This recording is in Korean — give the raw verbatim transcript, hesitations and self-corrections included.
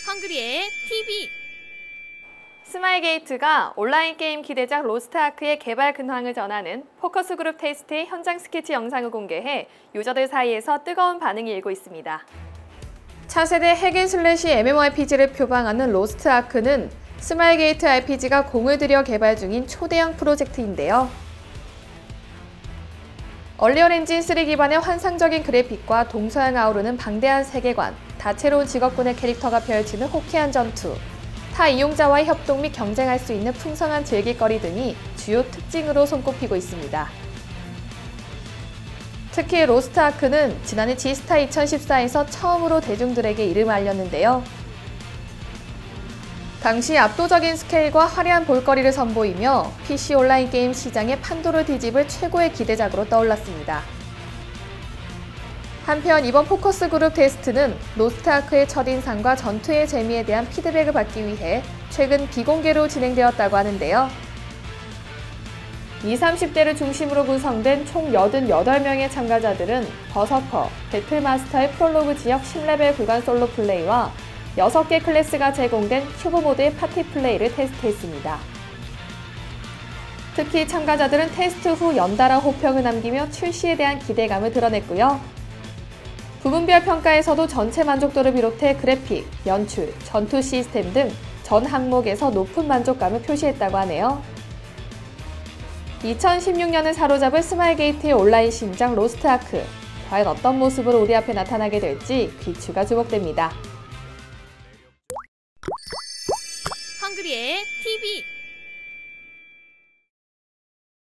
헝그리의 티비. 스마일게이트가 온라인 게임 기대작 로스트아크의 개발 근황을 전하는 포커스그룹 테스트의 현장 스케치 영상을 공개해 유저들 사이에서 뜨거운 반응이 일고 있습니다. 차세대 핵앤슬래시 엠엠오알피지를 표방하는 로스트아크는 스마일게이트 알피지가 공을 들여 개발 중인 초대형 프로젝트인데요. 얼리얼 엔진 쓰리 기반의 환상적인 그래픽과 동서양 아우르는 방대한 세계관, 다채로운 직업군의 캐릭터가 펼치는 호쾌한 전투, 타 이용자와의 협동 및 경쟁할 수 있는 풍성한 즐길거리 등이 주요 특징으로 손꼽히고 있습니다. 특히 로스트아크는 지난해 지스타 이천십사에서 처음으로 대중들에게 이름을 알렸는데요. 당시 압도적인 스케일과 화려한 볼거리를 선보이며 피씨 온라인 게임 시장의 판도를 뒤집을 최고의 기대작으로 떠올랐습니다. 한편 이번 포커스 그룹 테스트는 로스트아크의 첫인상과 전투의 재미에 대한 피드백을 받기 위해 최근 비공개로 진행되었다고 하는데요. 이십, 삼십 대를 중심으로 구성된 총 팔십팔 명의 참가자들은 버서커, 배틀마스터의 프롤로그 지역 십 레벨 구간 솔로 플레이와 여섯 개 클래스가 제공된 큐브 모드의 파티 플레이를 테스트했습니다. 특히 참가자들은 테스트 후 연달아 호평을 남기며 출시에 대한 기대감을 드러냈고요. 부분별 평가에서도 전체 만족도를 비롯해 그래픽, 연출, 전투 시스템 등 전 항목에서 높은 만족감을 표시했다고 하네요. 이천십육 년을 사로잡을 스마일게이트의 온라인 신작 로스트아크. 과연 어떤 모습으로 우리 앞에 나타나게 될지 귀추가 주목됩니다. 헝그리의 티비.